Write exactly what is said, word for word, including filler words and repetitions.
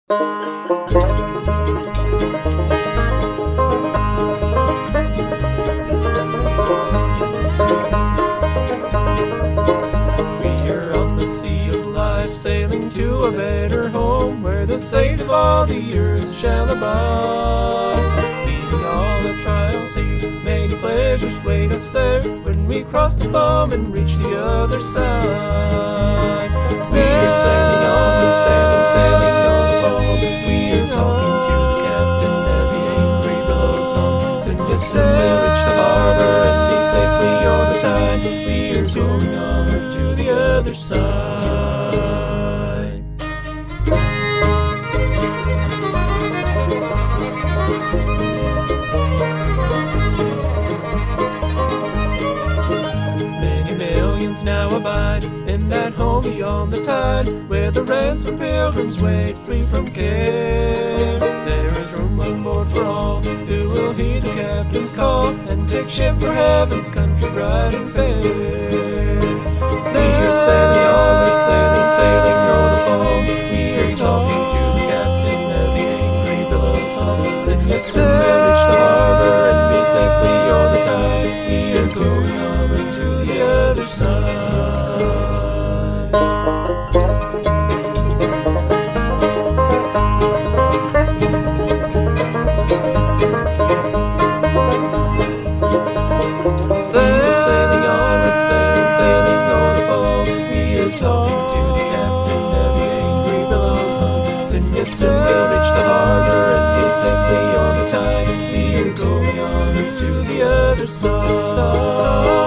Sailing to a better home, where the saint of all the earth shall abide. Leaving all our trials here, many pleasures wait us there, when we cross the foam and reach the other side. We are sailing onward, sailing, sailing on the foam. We are talking to the captain as the angry billows hum. Soon, yes, soon we'll reach the harbour and be safely on the tide. We are going onward to the other side. Now abide in that home beyond the tide, where the ransomed pilgrims wait free from care. There is room on board for all who will hear the captain's call and take ship for heaven's country bright and fair. We are sailing onward, sailing, sailing o'er the foam. We are talking to the captain as the angry billows hum. Soon, yes, soon we'll reach the harbour and be safely on the tide. We are going onward to the other side. Sailing onward, sailing, sailing o'er the foam. We are talking to the captain as the angry billows hum. Soon, yes, soon we'll reach the harbour and be safely on the tide. We are going onward to the other side.